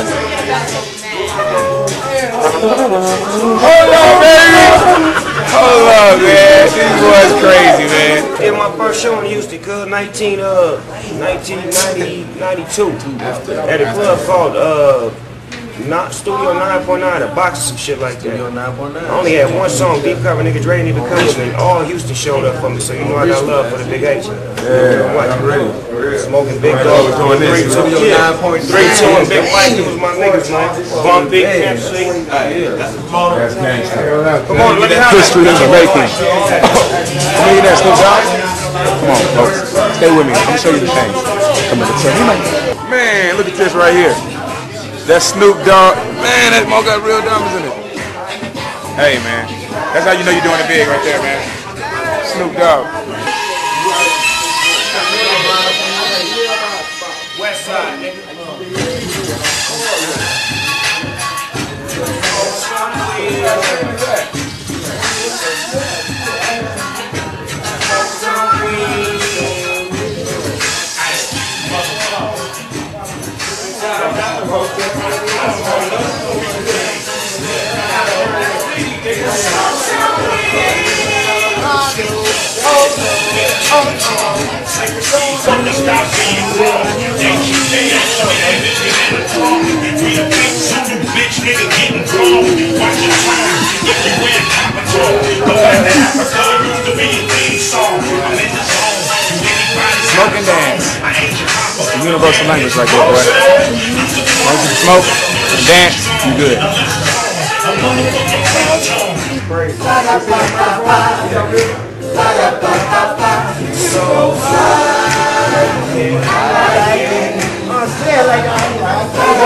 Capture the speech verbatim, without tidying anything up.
Hold on, baby! Hold on, man. This boy's crazy, man. Yeah, my first show in Houston, cuz nineteen uh nineteen ninety ninety-two at a club called uh not Studio nine point nine, a box or some shit like that. Studio nine point nine. I only had one song, deep cover, nigga Dre didn't even come with me. All Houston showed up for me, so you know I got love for the Big H. Yeah, I'm ready. Smoking Big Dog, doing this. three two, yeah. three two and Big White, was my niggas, man. Bump Big Camp C. That's gangster. Come on, let me have History in the making. Millionaire Snoop Dogg. Come on, folks. Stay with me. I'm gonna show you the thing. Come on, man, look at this right here. That's Snoop Dogg. Man, that mug got real diamonds in it. Hey, man. That's how you know you're doing it big right there, man. Snoop Dogg. West Side, nigga. Smoke and dance. It's universal language right there, boy. As long as you smoke and dance, you good. So fly.